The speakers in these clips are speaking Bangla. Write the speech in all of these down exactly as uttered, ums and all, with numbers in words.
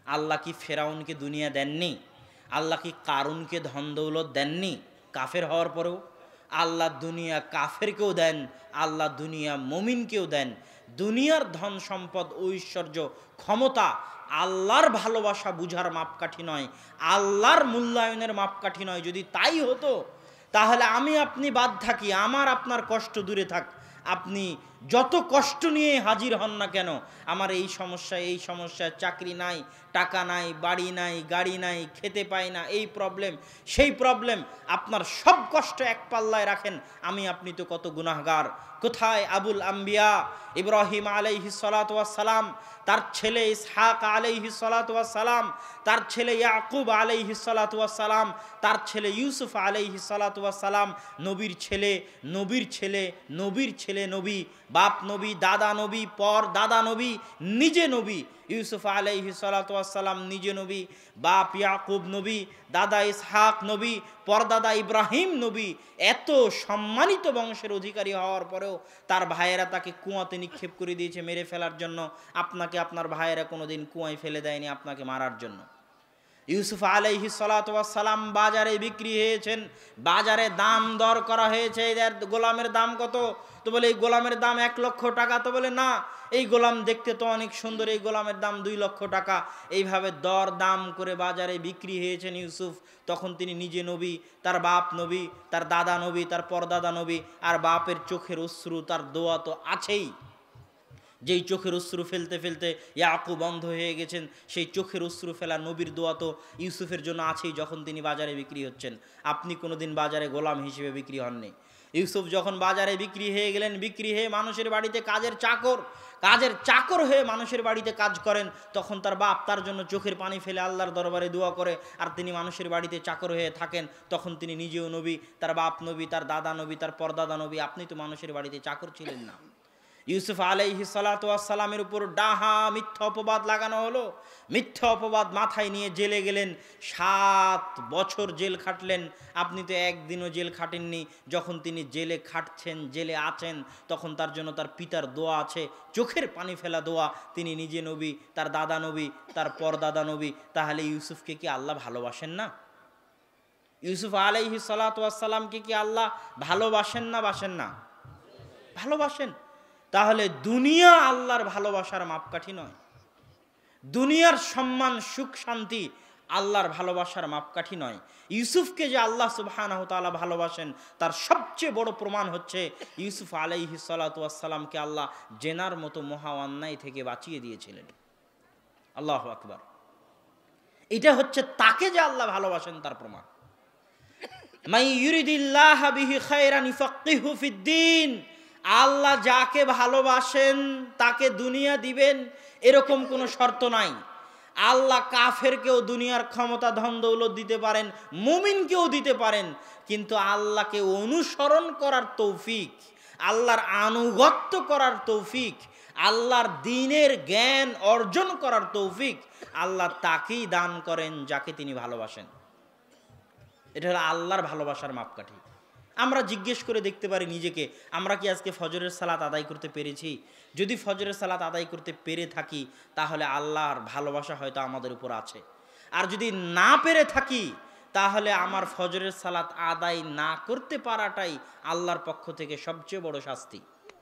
আল্লাহ কি ফেরাউনকে দুনিয়া দেননি? আল্লাহ কি কারুনকে ধন দৌলত দেননি কাফের হওয়ার পরেও? আল্লাহ দুনিয়া কাফেরকেও দেন, আল্লাহ দুনিয়া মুমিনকেও দেন। দুনিয়ার ধন সম্পদ ঐশ্বর্য ক্ষমতা আল্লাহর ভালোবাসা বুঝার মাপকাঠি নয়, আল্লাহর মূল্যায়নের মাপকাঠি নয়। যদি তাই হতো তাহলে আমি আপনি বাদ থাকি, আমার আপনার কষ্ট দূরে থাক, আপনি যত কষ্ট নিয়ে হাজির হন না কেন, আমার এই সমস্যা এই সমস্যা, চাকরি নাই, টাকা নাই, বাড়ি নাই, গাড়ি নাই, খেতে পাই না, এই প্রবলেম সেই প্রবলেম, আপনার সব কষ্ট এক পাল্লায় রাখেন, আমি আপনি তো কত গুনাহগার। কোথায় আবুল আম্বিয়া ইব্রাহিম আলাইহিস সালাতু ওয়াস সালাম, তার ছেলে ইসহাক আলাইহিস সালাতু ওয়াস সালাম, তার ছেলে ইয়াকুব আলাইহিস সালাতু ওয়াস সালাম, তার ছেলে ইউসুফ আলাইহিস সালাতু ওয়াস সালাম, নবীর ছেলে নবীর ছেলে নবীর ছেলে নবী, বাপ নবী, দাদা নবী, পর দাদা নবী, নিজে নবী। ইউসুফ আলাইহিস সালাতু ওয়াস সালাম নিজে নবী, বাপ ইয়াকুব নবী, দাদা ইসহাক নবী, পরদাদা ইব্রাহিম নবী। এত সম্মানিত বংশের অধিকারী হওয়ার পরেও তার ভাইয়েরা তাকে কুয়াতে নিক্ষেপ করে দিয়েছে মেরে ফেলার জন্য। আপনাকে আপনার ভাইয়েরা কোনোদিন কুয়ায় ফেলে দেয়নি আপনাকে মারার জন্য। ইউসুফ আলাইহিস সালাতু ওয়াস সালাম বাজারে বিক্রি হয়েছেন, বাজারে দাম দর করা হয়েছে, এর গোলামের দাম কত? তো বলে এই গোলামের দাম এক লক্ষ টাকা। তো বলে না, এই গোলাম দেখতে তো অনেক সুন্দর, এই গোলামের দাম দুই লক্ষ টাকা। এইভাবে দর দাম করে বাজারে বিক্রি হয়েছেন ইউসুফ। তখন তিনি নিজে নবী, তার বাপ নবী, তার দাদা নবী, তার পরদাদা নবী, আর বাপের চোখের অশ্রু, তার দোয়া তো আছেই। যেই চোখের অশ্রু ফেলতে ফেলতে ইয়াকুব বন্ধ হয়ে গেছেন, সেই চোখের অশ্রু ফেলা নবীর দোয়া তো ইউসুফের জন্য আছেই যখন তিনি বাজারে বিক্রি হচ্ছেন। আপনি কোনোদিন বাজারে গোলাম হিসেবে বিক্রি হননি। ইউসুফ যখন বাজারে বিক্রি হয়ে গেলেন, বিক্রি হয়ে মানুষের বাড়িতে কাজের চাকর, কাজের চাকর হয়ে মানুষের বাড়িতে কাজ করেন, তখন তার বাপ তার জন্য চোখের পানি ফেলে আল্লাহর দরবারে দোয়া করে, আর তিনি মানুষের বাড়িতে চাকর হয়ে থাকেন। তখন তিনি নিজেও নবী, তার বাপ নবী, তার দাদা নবী, তার পরদাদা নবী। আপনি তো মানুষের বাড়িতে চাকর ছিলেন না। ইউসুফ আলাইহিস সালাতু ওয়াস সালামের উপর ডাহা মিথ্যা অপবাদ লাগানো হলো, মিথ্যা অপবাদ মাথায় নিয়ে জেলে গেলেন, সাত বছর জেল খাটলেন। আপনি তো একদিনও জেল খাটেননি। যখন তিনি জেলে খাটছেন, জেলে আছেন, তখন তার জন্য তার পিতার দোয়া আছে, চোখের পানি ফেলা দোয়া। তিনি নিজে নবী, তার দাদা নবী, তার পরদাদা নবী। তাহলে ইউসুফকে কি আল্লাহ ভালোবাসেন না? ইউসুফ আলাইহিস সালাতু ওয়াস সালামকে কি আল্লাহ ভালোবাসেন না বাসেন না? ভালোবাসেন। তাহলে দুনিয়া আল্লাহর ভালোবাসার মাপকাঠি নয়, দুনিয়ার সম্মান সুখ শান্তি আল্লাহর ভালোবাসার মাপকাঠি নয়। ইউসুফকে যে আল্লাহ সুবহানাহু ওয়া তাআলা ভালোবাসেন তার সবচেয়ে বড় প্রমাণ হচ্ছে ইউসুফ আলাইহিস সালাতু ওয়াস সালামকে আল্লাহ জেনার মতো মহা অন্যায় থেকে বাঁচিয়ে দিয়েছিলেন। আল্লাহু আকবার। এটা হচ্ছে তাকে যে আল্লাহ ভালোবাসেন তার প্রমাণ। মাই ইউরিদিল্লাহু বিহি খায়রান ইফাক্কিহু ফিদ্দিন। আল্লাহ যাকে ভালোবাসেন তাকে দুনিয়া দিবেন এরকম কোনো শর্ত নাই। আল্লাহ কাফেরকেও দুনিয়ার ক্ষমতা ধন দৌলত দিতে পারেন, মুমিনকেও দিতে পারেন, কিন্তু আল্লাহকে অনুসরণ করার তৌফিক, আল্লাহর আনুগত্য করার তৌফিক, আল্লাহর দ্বীনের জ্ঞান অর্জন করার তৌফিক আল্লাহ তাকেই দান করেন যাকে তিনি ভালোবাসেন। এটা হলো আল্লাহর ভালোবাসার মাপকাঠি। আমরা জিজ্ঞেস করে দেখতে পারি নিজেকে, আমরা কি আজকে ফজরের সালাত আদায় করতে পেরেছি? যদি ফজরের সালাত আদায় করতে পেরে থাকি তাহলে আল্লাহর ভালোবাসা হয়তো আমাদের উপর আছে। আর যদি না পেরে থাকি তাহলে আমার ফজরের সালাত আদায় না করতে পারাটাই আল্লাহর পক্ষ থেকে সবচেয়ে বড় শাস্তি।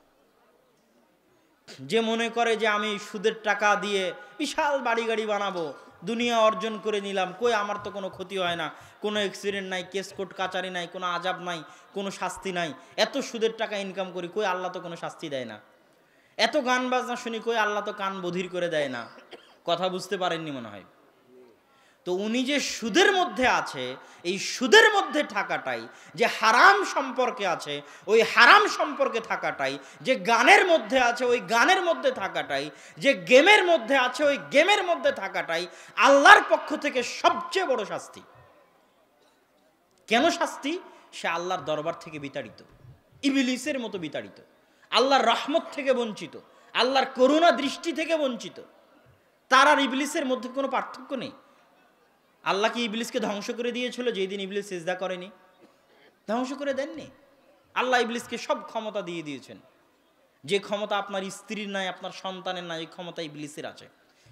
যে মনে করে যে আমি সুদের টাকা দিয়ে বিশাল বাড়ি গাড়ি বানাবো, দুনিয়া অর্জন করে নিলাম, কই আমার তো কোনো ক্ষতি হয় না, কোনো অ্যাক্সিডেন্ট নাই, কেস কোর্ট কাচারি নাই, কোনো আজাব নাই, কোনো শাস্তি নাই, এত সুদের টাকা ইনকাম করি, কই আল্লাহ তো কোনো শাস্তি দেয় না, এত গান বাজনা শুনি, কই আল্লাহ তো কান বধির করে দেয় না। কথা বুঝতে পারেননি মনে হয়। তো উনি যে সুদের মধ্যে আছে, এই সুদের মধ্যে থাকাটাই, যে হারাম সম্পর্কে আছে ওই হারাম সম্পর্কে থাকাটাই, যে গানের মধ্যে আছে ওই গানের মধ্যে থাকাটাই, যে গেমের মধ্যে আছে ওই গেমের মধ্যে থাকাটাই আল্লাহর পক্ষ থেকে সবচেয়ে বড় শাস্তি। কেন শাস্তি? সে আল্লাহর দরবার থেকে বিতাড়িত, ইবলিসের মতো বিতাড়িত, আল্লাহর রহমত থেকে বঞ্চিত, আল্লাহর করুণা দৃষ্টি থেকে বঞ্চিত। তার আর ইবলিসের মধ্যে কোনো পার্থক্য নেই। আল্লাহ কি ইবলিসকে ধ্বংস করে দিয়েছিল যেই দিন ইবলিস সিজদা করেনি? ধ্বংস করে দেননি। আল্লাহ ইবলিসকে সব ক্ষমতা দিয়ে দিয়েছেন। যে ক্ষমতা আপনার স্ত্রীর নাই, আপনার সন্তানের নাই, এই ক্ষমতা ইবলিসের আছে।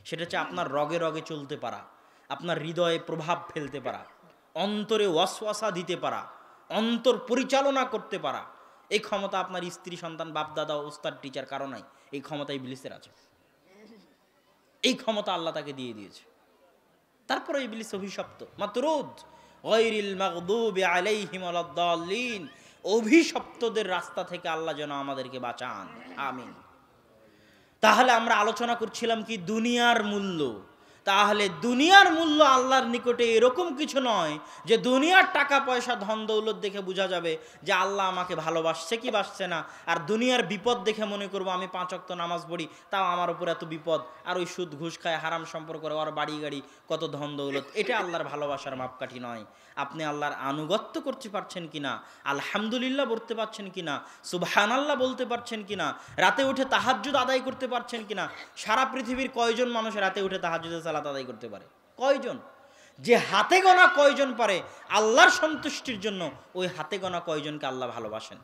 সেটা হচ্ছে আপনার রগে রগে চলতে পারা, আপনার হৃদয়ে প্রভাব ফেলতে পারা, অন্তরে ওয়াসওয়াসা দিতে পারা, অন্তর পরিচালনা করতে পারা। এই ক্ষমতা আপনার স্ত্রী, সন্তান, বাপ দাদা, ওস্তাদ, টিচার কারো নাই। এই ক্ষমতা ইবলিসের আছে। এই ক্ষমতা আল্লাহ তাকে দিয়ে দিয়েছে। তারপরে ইবলিস অভিশপ্ত, মাতরুদ গায়রিল মাগদুবি আলাইহিম ওয়ালাদ-দাল্লিন। অভিশপ্তদের রাস্তা থেকে আল্লাহ যেন আমাদেরকে বাঁচান, আমিন। তাহলে আমরা আলোচনা করছিলাম কি দুনিয়ার মূল্য। তাহলে দুনিয়ার মূল্য আল্লাহর নিকটে এরকম কিছু নয় যে দুনিয়ার টাকা পয়সা ধন দৌলত দেখে বোঝা যাবে যে আল্লাহ আমাকে ভালোবাসছে কি বাসছে না। আর দুনিয়ার বিপদ দেখে মনে করবো আমি পাঁচ ওয়াক্ত নামাজ পড়ি, তাও আমার উপর এত বিপদ, আর ওই সুদ ঘুষ খায়, হারাম সম্পর্ক করে, আর বাড়ি গাড়ি কত ধন দৌলত। এটা আল্লাহর ভালোবাসার মাপকাঠি নয়। আপনি আল্লাহর আনুগত্য করতে পারছেন কিনা, আলহামদুলিল্লাহ বলতে পারছেন কিনা, সুবহানাল্লাহ বলতে পারছেন কিনা, রাতে উঠে তাহাজ্জুদ আদায় করতে পারছেন কিনা। সারা পৃথিবীর কয়জন মানুষ রাতে উঠে তাহাজ্জুদের সালাত আদায় করতে পারে? কয়জন? যে হাতে গোনা কয়জন পারে আল্লাহর সন্তুষ্টির জন্য, ওই হাতে গোনা কয়জনকে আল্লাহ ভালোবাসেন?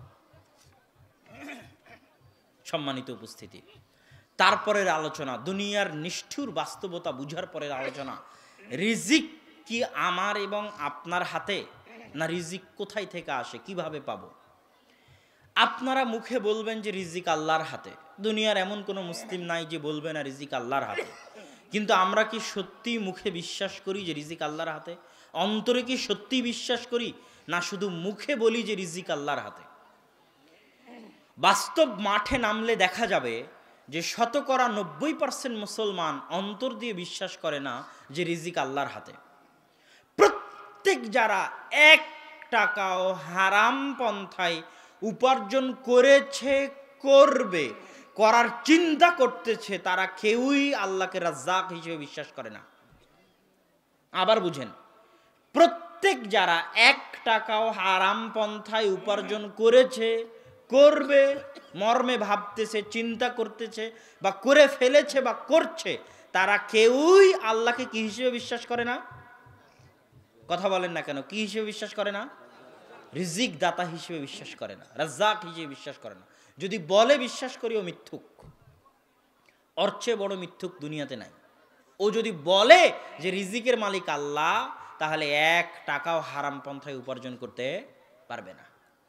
সম্মানিত উপস্থিতি, তারপরের আলোচনা দুনিয়ার নিষ্ঠুর বাস্তবতা বুঝার পরের আলোচনা। রিজিক কি আমার এবং আপনার হাতে, না রিজিক কোথায় থেকে আসে, কিভাবে পাবো? আপনারা মুখে বলবেন যে রিজিক আল্লাহর হাতে। দুনিয়ার এমন কোনো মুসলিম নাই যে বলবে না রিজিক আল্লাহর হাতে। কিন্তু আমরা কি সত্যি মুখে বিশ্বাস করি যে রিজিক আল্লাহর হাতে? অন্তরে কি সত্যি বিশ্বাস করি, না শুধু মুখে বলি যে রিজিক আল্লাহর হাতে? বাস্তব মাঠে নামলে দেখা যাবে যে শতকরা নব্বই পার্সেন্ট মুসলমান অন্তর দিয়ে বিশ্বাস করে না যে রিজিক আল্লাহর হাতে। প্রত্যেক যারা এক টাকাও হারাম পন্থায় উপার্জন করেছে, করবে, করার চিন্তা করতেছে, তারা কেউই আল্লাহকে রাজ্জাক হিসেবে বিশ্বাস করে না। আবার বুঝেন, প্রত্যেক যারা এক টাকাও হারাম পন্থায় উপার্জন করেছে, করবে, মর্মে ভাবতেছে, চিন্তা করতেছে, বা করে ফেলেছে বা করছে, তারা কেউই আল্লাহকে কি হিসেবে বিশ্বাস করে না? কথা বলেন না কেন? কি হিসেবে বিশ্বাস করে না? রিজিক দাতা হিসেবে বিশ্বাস করে না, রাজ্জাক হিসেবে বিশ্বাস করে না। যদি বলে বিশ্বাস করি, ও মিথ্যুক। ওর চেয়ে বড় মিথ্যুক দুনিয়াতে নাই। ও যদি বলে যে রিজিকের মালিক আল্লাহ, তাহলে এক টাকাও হারাম পন্থায় উপার্জন করতে পারবে না।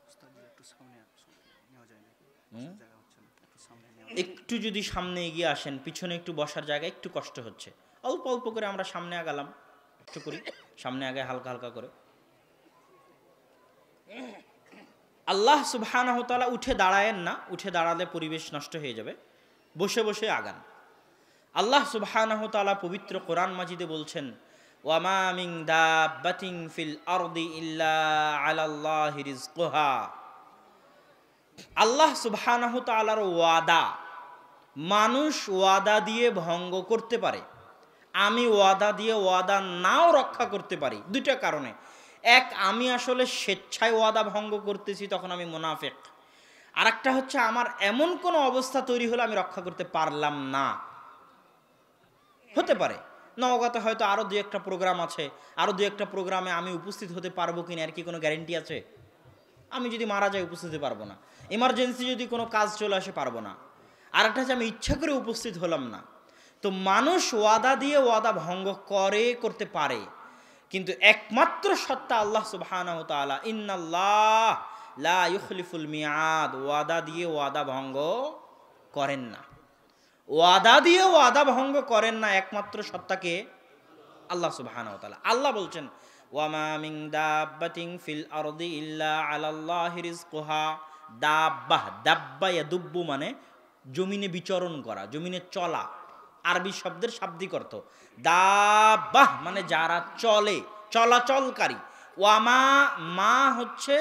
একটু যদি সামনে এগিয়ে আসেন, পিছনে একটু বসার জায়গায় একটু কষ্ট হচ্ছে, অল্প অল্প করে আমরা সামনে আগালাম, একটু করি সামনে আগে হালকা হালকা করে। আল্লাহ সুবহানাহু ওয়া তাআলা উঠে দাঁড়ায়েন না, উঠে দাঁড়ালে পরিবেশ নষ্ট হয়ে যাবে, বসে বসে আগান। আল্লাহ সুবহানাহু ওয়া তাআলা পবিত্র কোরআন মাজিদে বলছেন, ওয়া মা মিন দাব্বাতিন ফিল আরদি ইল্লা আলাল্লাহি রিজকুহা। আল্লাহ সুবহানাহু ওয়া তাআলার ওয়াদা মানুষ ওয়াদা দিয়ে ভঙ্গ করতে পারে, আমি ওয়াদা দিয়ে ওয়াদা নাও রক্ষা করতে পারি। দুইটা কারণে, এক, আমি আসলে স্বেচ্ছায় ওয়াদা ভঙ্গ করতেছি, তখন আমি মুনাফিক। আর একটা হচ্ছে আমার এমন কোনো অবস্থা তৈরি হলে আমি রক্ষা করতে পারলাম না। হতে পারে নওগাঁতে হয়তো আরও দু একটা প্রোগ্রাম আছে, আরও দু একটা প্রোগ্রামে আমি উপস্থিত হতে পারবো কিনা আর কি কোনো গ্যারেন্টি আছে? আমি যদি মারা যাই উপস্থিত হতে পারবো না, এমার্জেন্সি যদি কোনো কাজ চলে আসে পারবো না। আর একটা হচ্ছে আমি ইচ্ছা করে উপস্থিত হলাম না। তো মানুষ ওয়াদা দিয়ে ওয়াদা ভঙ্গ করে, করতে পারে, কিন্তু একমাত্র সত্তা আল্লাহ সুবহানাহু ওয়া তাআলা, ইন্নাল্লাহ লা ইউখলিফুল মিআদ, ওয়াদা দিয়ে ওয়াদা ভঙ্গ করেন না। ওয়াদা দিয়ে ওয়াদা ভঙ্গ করেন না একমাত্র সত্তাকে আল্লাহ সুবহানাহু ওয়া তাআলা। আল্লাহ বলছেন, ওয়া মা মিন দাব্বাতিন ফিল আরদি ইল্লা আলাল্লাহি রিজকুহা। দাব্বাহ, দাব্বা ইয়াদুব্বু মানে জমিনে বিচরণ করা, জমিনে চলা। আরবি শব্দের শাব্দিক অর্থ দাব্বাহ মানে যারা চলে, চলাচলকারী। ওয়ামা মা হচ্ছে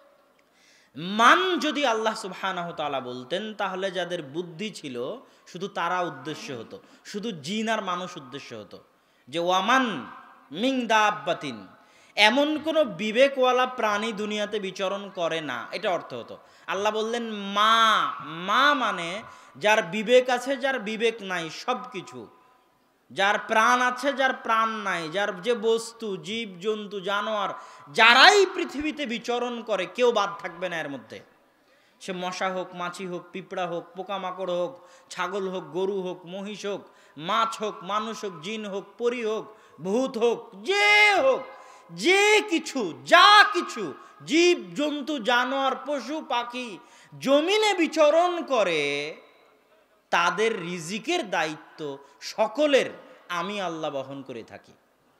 মান। যদি আল্লাহ সুবহানাহু ওয়া তাআলা বলতেন তাহলে যাদের বুদ্ধি ছিল শুধু তারা উদ্দেশ্য হতো, শুধু জিন আর মানুষ উদ্দেশ্য হতো, যে ওয়ামান মিন দাব্বাতিন, এমন কোনো বিবেকওয়ালা প্রাণী দুনিয়াতে বিচরণ করে না, এটা অর্থ হতো। আল্লাহ বললেন মা, মা মানে যার বিবেক আছে, যার বিবেক নাই, সব কিছু, যার প্রাণ আছে, যার প্রাণ নাই, যার যে বস্তু, জীব জন্তু, জানোয়ার, যারাই পৃথিবীতে বিচরণ করে কেউ বাদ থাকবে না এর মধ্যে। সে মশা হোক, মাছি হোক, পিঁপড়া হোক, পোকামাকড় হোক, ছাগল হোক, গরু হোক, মহিষ হোক, মাছ হোক, মানুষ হোক, জিন হোক, পরী হোক, ভূত হোক, যে হোক, যে কিছু, যা কিছু জীব জন্তু জানোয়ার পশু পাখি জমিনে বিচরণ করে, তাদের রিজিকের দায়িত্ব সকলের আমি আল্লাহ বহন করে থাকি।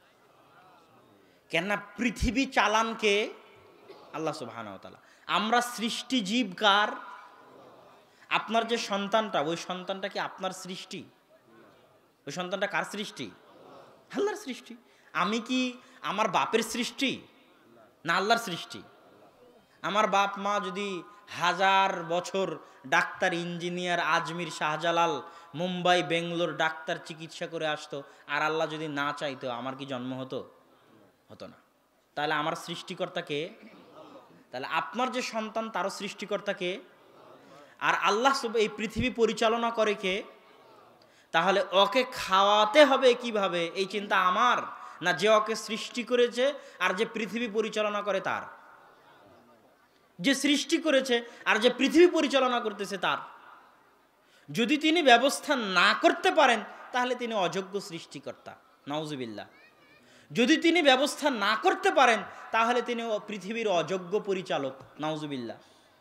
কেননা পৃথিবী চালানকে আল্লাহ সুবহানাহু ওয়া তাআলা। আমরা সৃষ্টি জীব কার? আপনার যে সন্তানটা, ওই সন্তানটা কি আপনার সৃষ্টি? ওই সন্তানটা কার সৃষ্টি? আল্লাহর সৃষ্টি। আমি কি আমার বাপের সৃষ্টি না আল্লাহর সৃষ্টি? আমার বাপ মা যদি হাজার বছর doctor, engineer, Ajmer, Shahjalal, Mumbai, Bangalore doctor চিকিৎসা করে আসতো, আর আল্লাহ যদি না চাইতো, আমার কি জন্ম হতো? হতো না। তাহলে আমার সৃষ্টিকর্তা কে? তাহলে আপনার যে সন্তান, তারও সৃষ্টিকর্তা কে? আর আল্লাহ এই পৃথিবী পরিচালনা করে কে? তাহলে ওকে খাওয়াতে হবে কিভাবে, এই চিন্তা আমার না যে ওকে সৃষ্টি করেছে আর যে পৃথিবী পরিচালনা করে তার? যে সৃষ্টি করেছে আর যে পৃথিবী পরিচালনা করতেছে তার। যদি তিনি ব্যবস্থা না করতে পারেন তাহলে তিনি অযোগ্য সৃষ্টিকর্তা, নাউজুবিল্লাহ। যদি তিনি ব্যবস্থা না করতে পারেন তাহলে তিনি পৃথিবীর অযোগ্য পরিচালক, নাউজুবিল্লাহ।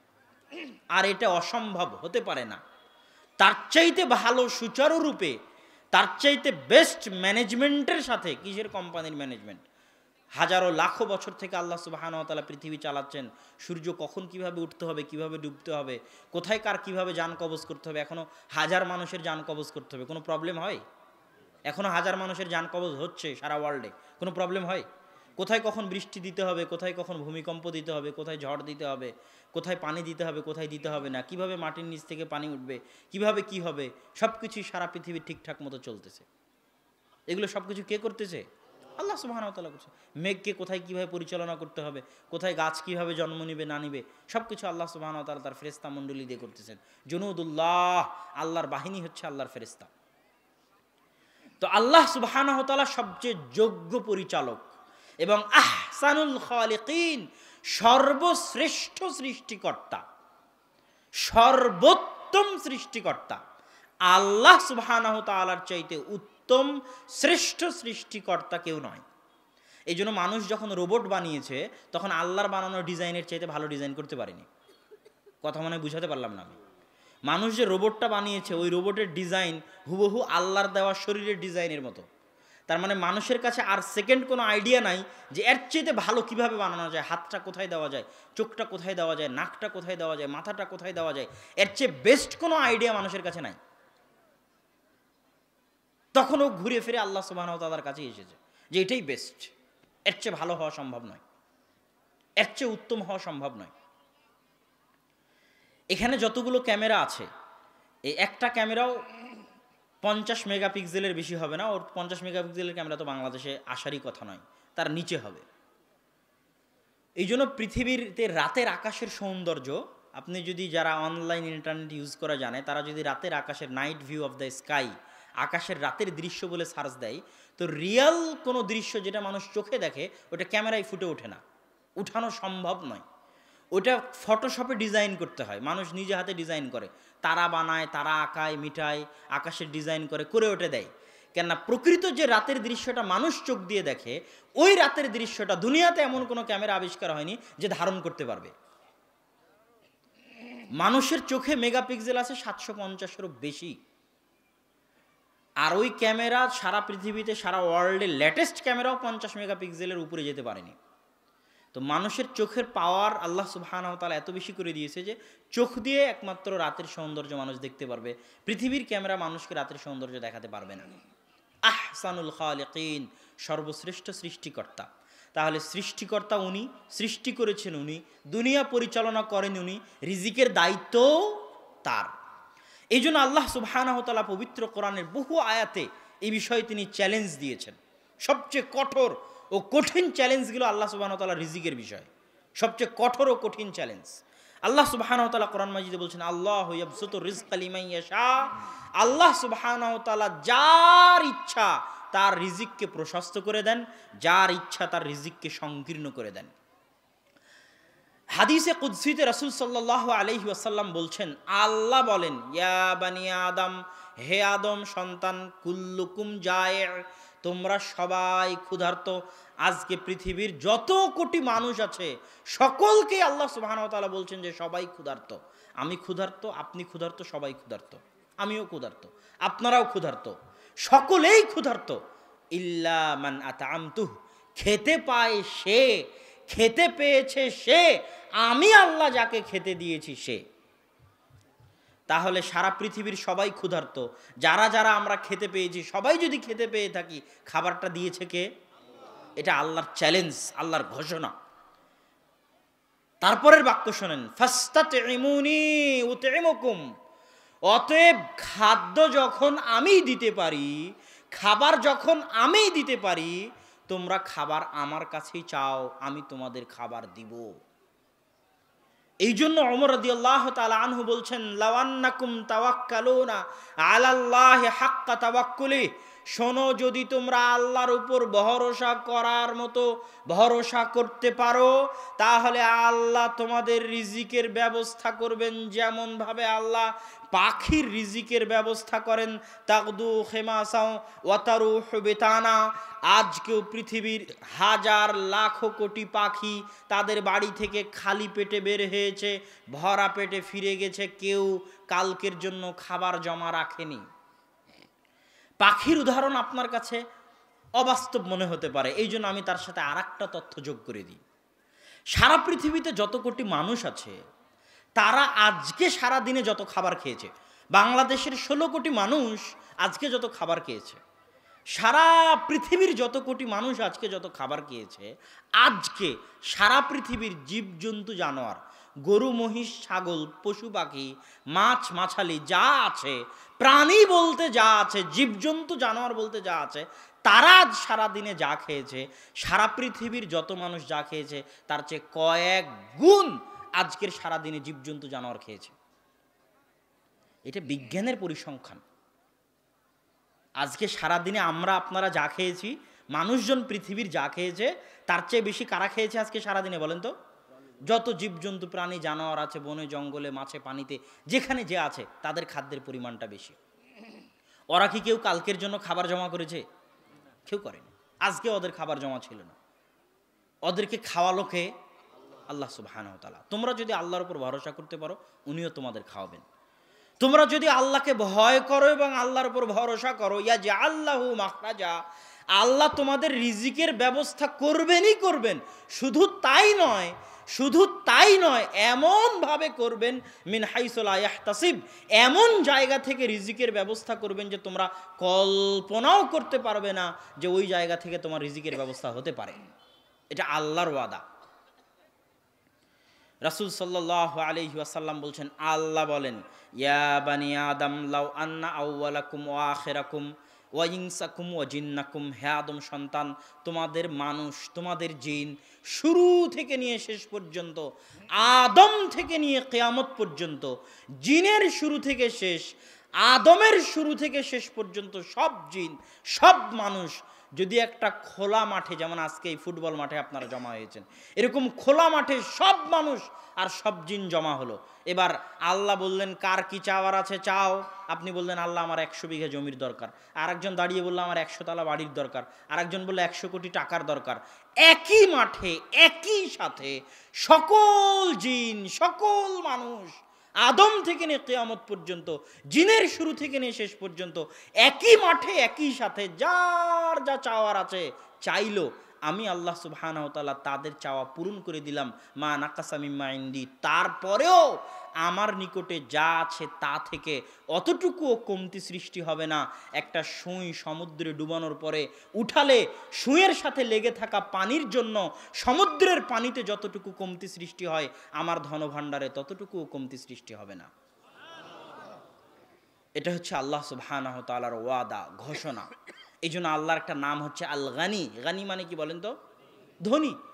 আর এটা অসম্ভব হতে পারে না। তার চাইতে ভালো সুচারুরূপে, তার চাইতে বেস্ট ম্যানেজমেন্টের সাথে, কিসের কোম্পানির ম্যানেজমেন্ট, হাজারো লাখো বছর থেকে আল্লাহ সুবহানাহু ওয়া তাআলা পৃথিবী চালাচ্ছেন। সূর্য কখন কিভাবে উঠতে হবে, কিভাবে ডুবতে হবে, কোথায় কার কিভাবে যান কবজ করতে হবে, এখনো হাজার মানুষের যান কবজ করতে হবে, কোনো প্রবলেম হয়? এখনো হাজার মানুষের যান কবজ হচ্ছে সারা ওয়ার্ল্ডে, কোনো প্রবলেম হয়? কোথায় কখন বৃষ্টি দিতে হবে, কোথায় কখন ভূমিকম্প দিতে হবে, কোথায় ঝড় দিতে হবে, কোথায় পানি দিতে হবে, কোথায় দিতে হবে না, কিভাবে মাটির নিচ থেকে পানি উঠবে, কিভাবে কি হবে, সব কিছুই সারা পৃথিবী ঠিকঠাক মতো চলতেছে। এগুলো সব কিছু কে করতেছে? আল্লাহ সুবহানাহু ওয়া তাআলা করছে। মেঘকে কোথায় কিভাবে পরিচালনা করতে হবে, কোথায় গাছ কিভাবে জন্ম নিবে না নিবে, সব কিছু আল্লাহ সুবহানাহু ওয়া তাআলা তার ফেরেশতা মণ্ডলী দিয়ে করতেছেন। জুনুদুল্লাহ, আল্লাহর বাহিনী হচ্ছে আল্লাহর ফেরেশতা। তো আল্লাহ সুবহানাহু ওয়া তাআলা সবচেয়ে যোগ্য পরিচালক এবং আহসানুল খালিকিন, সর্বশ্রেষ্ঠ সৃষ্টিকর্তা, সর্বোত্তম সৃষ্টিকর্তা। আল্লাহ সুবহানাহু ওয়া তাআলার চাইতে উত্তম শ্রেষ্ঠ সৃষ্টিকর্তা কেউ নয়। এই জন্য মানুষ যখন রোবট বানিয়েছে তখন আল্লাহর বানানো ডিজাইনের চাইতে ভালো ডিজাইন করতে পারেনি। কথা মনে বুঝাতে পারলাম না আমি? মানুষ যে রোবটটা বানিয়েছে, ওই রোবটের ডিজাইন হুবহু আল্লাহর দেওয়া শরীরের ডিজাইনের মতো। তার মানে মানুষের কাছে আর সেকেন্ড কোনো আইডিয়া নাই যে এর চাইতে ভালো কিভাবে বানানো যায়, হাতটা কোথায় দেওয়া যায়, চোখটা কোথায় দেওয়া যায়, নাকটা কোথায় দেওয়া যায়, মাথাটা কোথায় দেওয়া যায়, এর চেয়ে বেস্ট কোনো আইডিয়া মানুষের কাছে নাই। তখনও ঘুরে ফিরে আল্লাহ সুবহানাহু ওয়া তাআলার কাছে এসেছে যে এটাই বেস্ট, এর চেয়ে ভালো হওয়া সম্ভব নয়, এর চেয়ে উত্তম হওয়া সম্ভব নয়। এখানে যতগুলো ক্যামেরা আছে, এই একটা ক্যামেরাও পঞ্চাশ মেগাপিক্সেলের বেশি হবে না। ওর পঞ্চাশ মেগাপিক্সেলের ক্যামেরা তো বাংলাদেশে আসারই কথা নয়, তার নিচে হবে। এই জন্য পৃথিবীতে রাতের আকাশের সৌন্দর্য, আপনি যদি যারা অনলাইন ইন্টারনেট ইউজ করা জানে, তারা যদি রাতের আকাশের night view of the sky, আকাশের রাতের দৃশ্য বলে সার্চ দেয়, তো রিয়াল কোনো দৃশ্য যেটা মানুষ চোখে দেখে ওটা ক্যামেরায় ফুটে ওঠে না, উঠানো সম্ভব নয়। ওটা ফটোশপে ডিজাইন করতে হয়, মানুষ নিজে হাতে ডিজাইন করে, তারা বানায়, তারা আঁকায়, মিটায়, আকাশের ডিজাইন করে করে ওটা দেয়। কেননা প্রকৃত যে রাতের দৃশ্যটা মানুষ চোখ দিয়ে দেখে, ওই রাতের দৃশ্যটা দুনিয়াতে এমন কোনো ক্যামেরা আবিষ্কার হয়নি যে ধারণ করতে পারবে। মানুষের চোখে মেগাপিক্সেল আছে সাতশো পঞ্চাশেরও বেশি, আর ওই ক্যামেরা সারা পৃথিবীতে, সারা ওয়ার্ল্ডে লেটেস্ট ক্যামেরাও পঞ্চাশ মেগাপিক্সেলের উপরে যেতে পারেনি। তো মানুষের চোখের পাওয়ার আল্লাহ সুবহানাহু ওয়া তাআলা এত বেশি করে দিয়েছে যে চোখ দিয়ে একমাত্র রাতের সৌন্দর্য মানুষ দেখতে পারবে, পৃথিবীর ক্যামেরা মানুষকে রাতের সৌন্দর্য দেখাতে পারবে না। আহসানুল খালিকিন, সর্বশ্রেষ্ঠ সৃষ্টিকর্তা। তাহলে সৃষ্টিকর্তা উনি, সৃষ্টি করেছেন উনি, দুনিয়া পরিচালনা করেন উনি, রিজিকের দায়িত্ব তার। এই জন্য আল্লাহ সুবহানাহু ওয়া তাআলা পবিত্র কোরআনের বহু আয়াতে এই বিষয়ে তিনি চ্যালেঞ্জ দিয়েছেন। সবচেয়ে কঠোর ও কঠিন চ্যালেঞ্জগুলো আল্লাহ সুবহানাহু ওয়া তাআলা রিজিকের বিষয়, সবচেয়ে কঠোর ও কঠিন চ্যালেঞ্জ। আল্লাহ সুবহানাহু ওয়া তাআলা কোরআন মাজিদে বলছেন, আল্লাহু ইয়াবসুতু রিজকা লিমান ইয়াশা, আল্লাহ সুবহানাহু ওয়া তাআলা যার ইচ্ছা তার রিজিককে প্রশস্ত করে দেন, যার ইচ্ছা তার রিজিককে সংকীর্ণ করে দেন। হাদিসে কুদসিতে রাসূল সাল্লাল্লাহু আলাইহি ওয়াসাল্লাম বলছেন, আল্লাহ বলেন, ইয়া বানি আদম, হে আদম সন্তান, কুল্লুকুম জায়ে', তোমরা সবাই ক্ষুধার্ত। আজকে পৃথিবীর যত কোটি মানুষ আছে সকলকে আল্লাহ সুবহানাহু ওয়া তাআলা বলছেন যে সবাই ক্ষুধার্ত। আমি ক্ষুধার্ত, আপনি ক্ষুধার্ত, সবাই ক্ষুধার্ত, আমিও ক্ষুধার্ত, আপনারাও ক্ষুধার্ত, সকলেই ক্ষুধার্ত। ইল্লা মান আতআমতুহু, খেতে পায় সে, খেতে পেয়েছে সে, আমি আল্লাহ যাকে খেতে দিয়েছি সে। তাহলে সারা পৃথিবীর সবাই ক্ষুধার্ত, যারা যারা আমরা খেতে পেয়েছি সবাই যদি খেতে পেয়ে থাকি, খাবারটা দিয়েছে কে? এটা আল্লাহর চ্যালেঞ্জ, আল্লাহর ঘোষণা। তারপরের বাক্য শোনেন, ফাস্তাতইমুনি উতইমুকুম, অতএব খাদ্য যখন আমি দিতে পারি, খাবার যখন আমি দিতে পারি, তোমরা খাবার আমার কাছেই চাও, আমি তোমাদের খাবার দিব। এই জন্য ওমর রাদিয়াল্লাহু তাআলা আনহু বলছেন, লাওয়ান্নাকুম তাওয়াক্কালুনা আলাল্লাহি হাক্কা তাওয়াক্কুলি, শোনো, যদি তোমরা আল্লাহর উপর ভরসা করার মতো ভরসা করতে পারো, তাহলে আল্লাহ তোমাদের রিজিকের ব্যবস্থা করবেন যেমন ভাবে আল্লাহ পাখির রিজিকের ব্যবস্থা করেন। তাকদু খেমাসাও ওয়াতারুহু বিতানা, আজকেও পৃথিবীর হাজার লাখো কোটি পাখি তাদের বাড়ি থেকে খালি পেটে বের হয়েছে, ভরা পেটে ফিরে গেছে, কেউ কালকের জন্য খাবার জমা রাখেনি। পাখির উদাহরণ আপনার কাছে অবাস্তব মনে হতে পারে, এই জন্য আমি তার সাথে আর একটা তথ্য যোগ করে দিই। সারা পৃথিবীতে যত কোটি মানুষ আছে, তারা আজকে সারা দিনে যত খাবার খেয়েছে, বাংলাদেশের ষোলো কোটি মানুষ আজকে যত খাবার খেয়েছে, সারা পৃথিবীর যত কোটি মানুষ আজকে যত খাবার খেয়েছে, আজকে সারা পৃথিবীর জীবজন্তু, জানোয়ার, গরু, মহিষ, ছাগল, পশু পাখি, মাছ, মাছালি যা আছে, প্রাণী বলতে যা আছে, জীবজন্তু, জানোয়ার বলতে যা আছে, তারা আজ সারাদিনে যা খেয়েছে, সারা পৃথিবীর যত মানুষ যা খেয়েছে তার চেয়ে কয়েক গুণ আজকের সারাদিনে জীবজন্তু, জানোয়ার খেয়েছে। এটা বিজ্ঞানের পরিসংখ্যান। আজকে সারাদিনে আমরা আপনারা যা খেয়েছি, মানুষজন পৃথিবীর যা খেয়েছে, তার চেয়ে বেশি কারা খেয়েছে আজকে সারাদিনে বলেন তো? যত জীবজন্তু, প্রাণী, জানোয়ার আছে বনে জঙ্গলে, মাছে, পানিতে, যেখানে যে আছে, তাদের খাদ্যের পরিমাণটা বেশি। ওরা কি কেউ কালকের জন্য খাবার জমা করেছে? কেউ করেনি। আজকে ওদের খাবার জমা ছিল না, ওদেরকে খাওয়ালো কে? আল্লাহ সুবহানাহু ওয়া তাআলা। তোমরা যদি আল্লাহর উপর ভরসা করতে পারো, উনিও তোমাদের খাওয়াবেন। তোমরা যদি আল্লাহকে ভয় করো এবং আল্লাহর উপর ভরসা করো, ইয়াজআল লাহু মাখরাজা, আল্লাহ তোমাদের রিজিকের ব্যবস্থা করবেনই করবেন। শুধু তাই নয়, শুধু তাই নয়, এমন ভাবে করবেন, মিন হাইসু লা ইয়াহতাসিব, এমন জায়গা থেকে রিজিকের ব্যবস্থা করবেন যে তোমরা কল্পনাও করতে পারবে না যে ওই জায়গা থেকে তোমার রিজিকের ব্যবস্থা হতে পারে। এটা আল্লাহর ওয়াদা। রাসূল সাল্লাল্লাহু আলাইহি ওয়াসাল্লাম বলছেন, আল্লাহ বলেন, ইয়া বানি আদম লাউ আন্না আউওয়ালাকুম ওয়া আখিরাকুম ওয়া ইনসাকুম ওয়া জিন্নাকুম, হে আদম সন্তান, তোমাদের মানুষ, তোমাদের জিন, শুরু থেকে নিয়ে শেষ পর্যন্ত, আদম থেকে নিয়ে কিয়ামত পর্যন্ত, জিনের শুরু থেকে শেষ, আদমের শুরু থেকে শেষ পর্যন্ত সব জিন, সব মানুষ যদি একটা খোলা মাঠে, যেমন আজকে এই ফুটবল মাঠে আপনারা জমা হয়েছেন, এরকম খোলা মাঠে সব মানুষ আর সব জিন জমা হলো। এবার আল্লাহ বললেন, কার কি চাওয়ার আছে চাও। আপনি বললেন, আল্লাহ আমার একশো বিঘা জমির দরকার। আরেকজন দাঁড়িয়ে বললো, আমার একশো তলা বাড়ির দরকার। আরেকজন বললো, একশো কোটি টাকার দরকার। একই মাঠে, একই সাথে সকল জিন, সকল মানুষ, আদম থেকে নিয়ে কিয়ামত পর্যন্ত, জিনের শুরু থেকে নিয়ে শেষ পর্যন্ত, একই মাঠে, একই সাথে যার যা চাওয়ার আছে চাইলো, আমি আল্লাহ সুবহানাহু ওয়া তাআলা তাদের চাওয়া পূরণ করে দিলাম। মা নাকাসা মিম্মা ইনদি, তারপরেও আমার নিকটে যা আছে তা থেকে অতটুকুও কমতি সৃষ্টি হবে না। একটা সুঁই সমুদ্রে ডুবানোর পরে উঠালে সুঁইয়ের সাথে লেগে থাকা পানির জন্য সমুদ্রের পানিতে যতটুকু কমতি সৃষ্টি হয়, আমার ধনভাণ্ডারে ততটুকুও কমতি সৃষ্টি হবে না। এটা হচ্ছে আল্লাহ সুবহানাহু ওয়া তাআলার ওয়াদা, ঘোষণা। এই জন্য আল্লাহর একটা নাম হচ্ছে আল গানি। গানি মানে কি বলেন তো? ধনী।